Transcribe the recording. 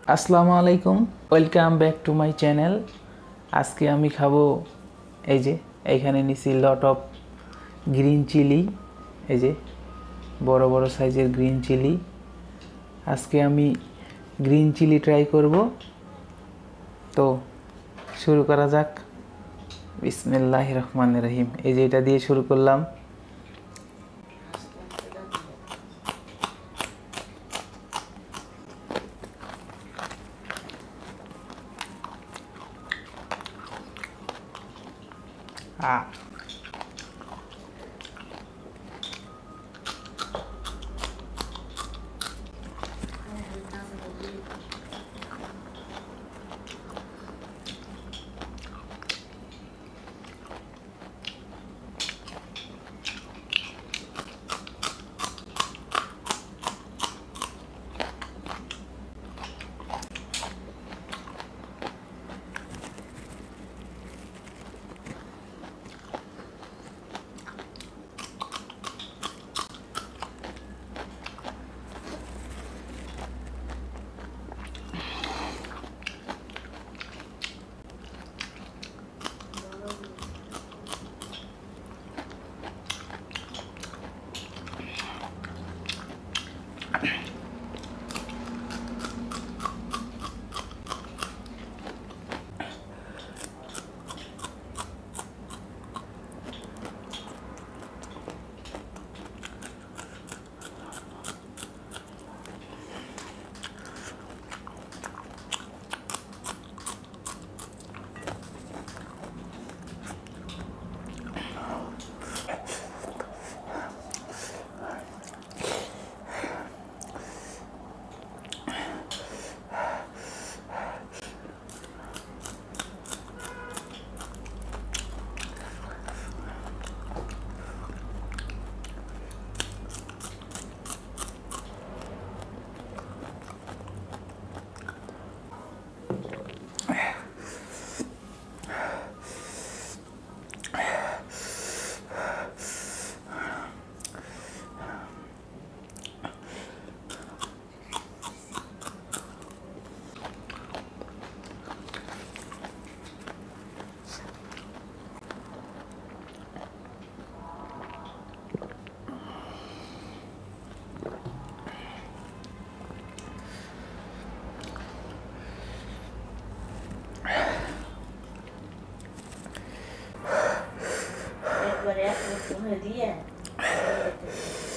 আসসালামু আলাইকুম, welcome back to my channel. আজকে আমি খাবো এই যে এইখানে নিছি লট অফ গ্রিন চিলি, এই যে বড় বড় সাইজের গ্রিন চিলি। আজকে আমি গ্রিন চিলি ট্রাই করব। তো শুরু করা যাক। বিসমিল্লাহির রহমানির রহিম। এই যে এটা দিয়ে শুরু করলাম। আ একবারে এক মুঠো হয়ে দিয়ে